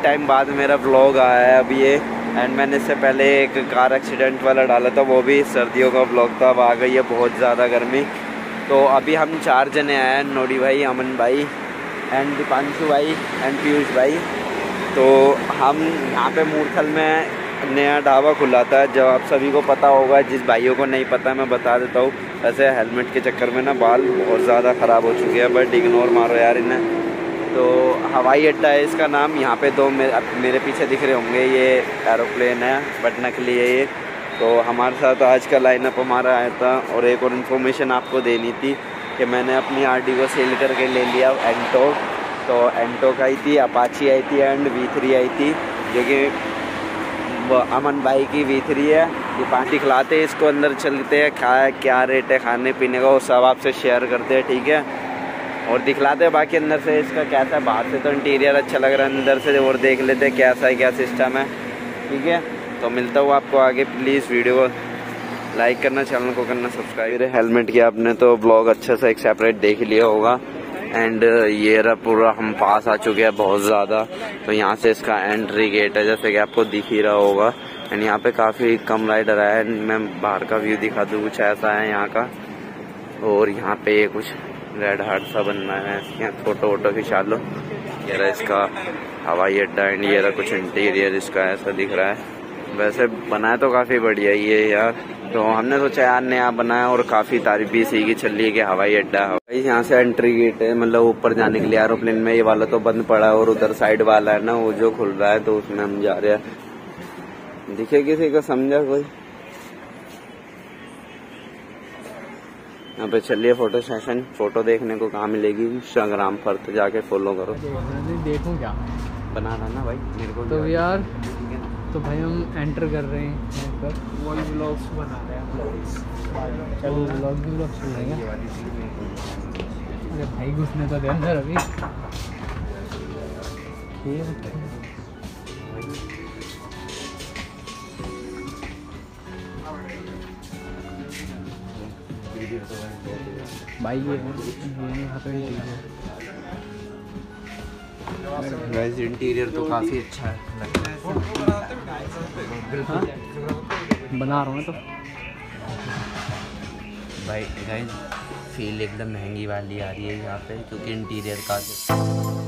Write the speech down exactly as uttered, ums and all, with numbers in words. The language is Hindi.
टाइम बाद मेरा व्लॉग आया है अभी ये। एंड मैंने इससे पहले एक कार एक्सीडेंट वाला डाला था, वो भी सर्दियों का व्लॉग था। अब आ गई है बहुत ज़्यादा गर्मी। तो अभी हम चार जने आए हैं, नोडी भाई, अमन भाई एंड दीपांशु भाई एंड पीयूष भाई। तो हम यहाँ पे मूर्थल में नया ढाबा खुला था, जो आप सभी को पता होगा। जिस भाइयों को नहीं पता मैं बता देता हूँ। वैसे हेलमेट के चक्कर में ना बाल बहुत ज़्यादा ख़राब हो चुके हैं, बट इग्नोर मारो यार इन्हें। तो हवाई अड्डा है इसका नाम। यहाँ पे दो मेरे, मेरे पीछे दिख रहे होंगे, ये एरोप्लेन है, बट नकली है ये। तो हमारे साथ आज का लाइनअप हमारा आया था। और एक और इन्फॉर्मेशन आपको देनी थी कि मैंने अपनी आर डी को सेल करके ले लिया एंटो। तो एंटो का आई थी, अपाची आई थी एंड वी थ्री आई थी, जो कि अमन भाई की वी थ्री है। ये पार्टी खिलाते हैं इसको, अंदर चलते हैं, खाए क्या रेट है खाने पीने का वो सब आपसे शेयर करते हैं, ठीक है। और दिखलाते हैं बाकी अंदर से इसका कैसा है। बाहर से तो इंटीरियर अच्छा लग रहा है, अंदर से और देख लेते हैं कैसा है, क्या सिस्टम है, ठीक है। तो मिलता हूँ आपको आगे। प्लीज़ वीडियो को लाइक करना, चैनल को करना सब्सक्राइब। मेरे हेलमेट की आपने तो ब्लॉग अच्छा सा एक सेपरेट देख लिया होगा। एंड ये रहा पूरा, हम पास आ चुके हैं बहुत ज़्यादा। तो यहाँ से इसका एंट्री गेट है, जैसे कि आपको दिख ही रहा होगा। एंड यहाँ पे काफ़ी कम राइडर है। मैं बाहर का व्यू दिखा दूँ, कुछ ऐसा है यहाँ का। और यहाँ पे ये कुछ रेड हार्ट सा बनना है, यहाँ फोटो वोटो खिंचा लो। ये रहा इसका हवाई अड्डा एंड ये रहा कुछ इंटीरियर इसका ऐसा दिख रहा है। वैसे बनाया तो काफ़ी बढ़िया ही है यार। तो हमने सोचा यार नया बनाया, और काफ़ी तारीफ भी इसी की चल रही है कि हवाई अड्डा है। यहाँ से एंट्री गेट है, मतलब ऊपर जाने के लिए एरोप्लेन में। ये वाला तो बंद पड़ा है, और उधर साइड वाला है ना वो जो खुल रहा है, तो उसमें हम जा रहे हैं। दिखे किसी को, समझा कोई? यहाँ पे चलिए फोटो सेशन। फोटो देखने को कहाँ मिलेगी? इंस्टाग्राम पर, तो जाके फॉलो करो। देखूँ क्या बना रहा ना भाई मेरे को तो यार। तो भाई हम एंटर कर रहे हैं पर वॉल व्लॉग्स बना रहे हैं। चल व्लॉग भी व्लॉग चल रहे हैं। अरे भाई घुसने तो दे अंदर अभी। भाई ये यहाँ पे गाइस इंटीरियर तो काफ़ी अच्छा है, हाँ? बना रहा हूँ तो भाई गाइस फील एकदम महंगी वाली आ रही है यहाँ पे, क्योंकि इंटीरियर का